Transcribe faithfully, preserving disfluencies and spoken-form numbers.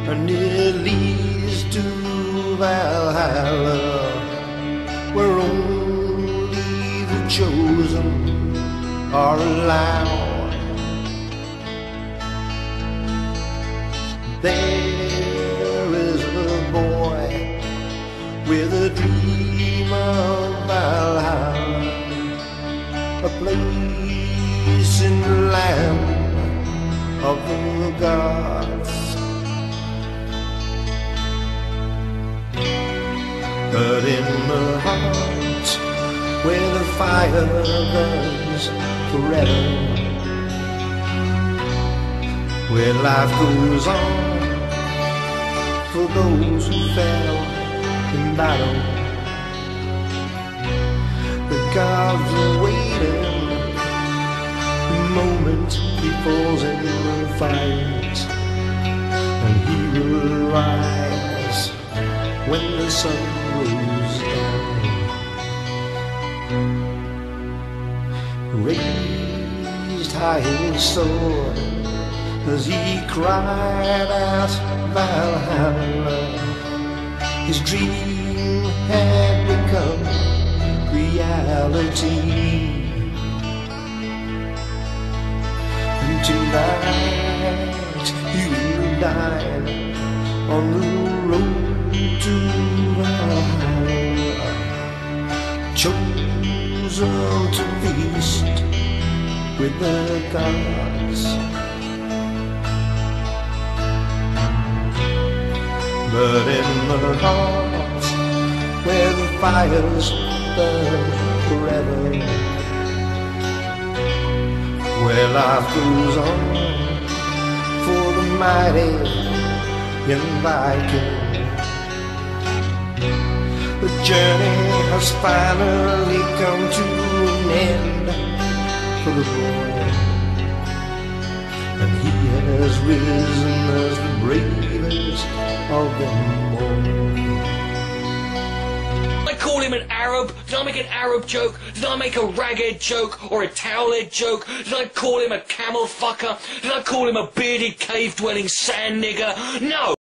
and it leads to Valhalla, where only the chosen are allowed. There is a boy with a dream of Valhalla, a place in the land of the gods. But in the heart where the fire burns forever, where life goes on for those who fell in battle, the gods are waiting the moment he falls in the fight, and he will rise when the sun goes down. Raised high his sword as he cried out Valhalla, his dream had become reality. And tonight you will dine on the road to Valhalla, chosen to feast with the gods. But in the heart where the fires burn forever, where life goes on for the mighty young Viking, the journey has finally come to an end for the boy, and he has risen as the bravest of them all. Did I call him an Arab? Did I make an Arab joke? Did I make a raghead joke or a towelhead joke? Did I call him a camel fucker? Did I call him a bearded cave-dwelling sand nigger? No!